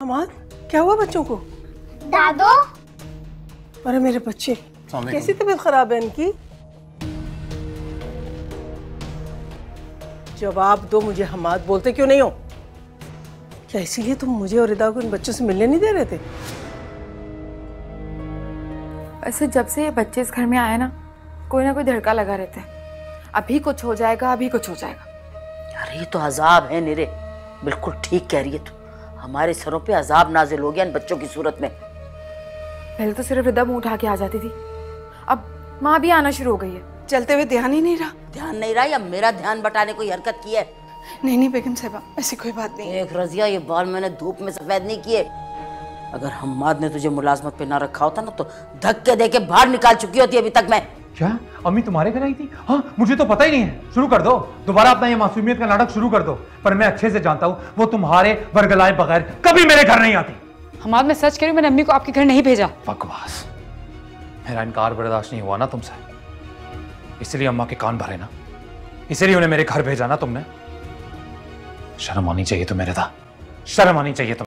हमाद, क्या हुआ बच्चों को? दादो, अरे मेरे बच्चे, कैसी तबीयत खराब है इनकी? जवाब दो मुझे हमाद, बोलते क्यों नहीं हो? क्या इसीलिए तुम मुझे और रिदा को इन बच्चों से मिलने नहीं दे रहे थे? वैसे जब से ये बच्चे इस घर में आए ना कोई धड़का लगा रहता है, अभी कुछ हो जाएगा, अभी कुछ हो जाएगा। अरे ये तो अजाब है निरे, बिल्कुल ठीक कह रही है तू। हमारे सरों पे अजाब नाजिल हो गया इन बच्चों की सूरत में। पहले तो सिर्फ रिदा मुंह उठा के आ जाती थी, अब माँ भी आना शुरू हो गई है। चलते हुए ध्यान ही नहीं रहा। ध्यान नहीं रहा या मेरा ध्यान बटाने कोई हरकत की है? नहीं बेगम साहिबा, ऐसी कोई बात नहीं। देख रजिया, ये बाल मैंने धूप में सफेद नहीं किए। अगर हम्माद ने तुझे मुलाजमत पे ना रखा होता ना तो धक्के दे के बाहर निकाल चुकी होती अभी तक मैं। क्या अम्मी तुम्हारे घर आई थी? हाँ, मुझे तो पता ही नहीं है। शुरू कर दो, दोबारा अपना ये मासूमियत का नाटक शुरू कर दो। पर मैं अच्छे से जानता हूँ वो तुम्हारे वर्गलाए बगैर कभी मेरे घर नहीं आती। हमाद, मैं सच कह रही हूँ, मैंने अम्मी को आपके घर नहीं भेजा। बकवास, मेरा इनकार बर्दाश्त नहीं हुआ ना तुमसे, इसलिए अम्मा के कान भरे ना, इसलिए उन्हें मेरे घर भेजा ना तुमने। शर्म आनी चाहिए तुम्हें रिदा, शर्म आनी चाहिए तुम्हें।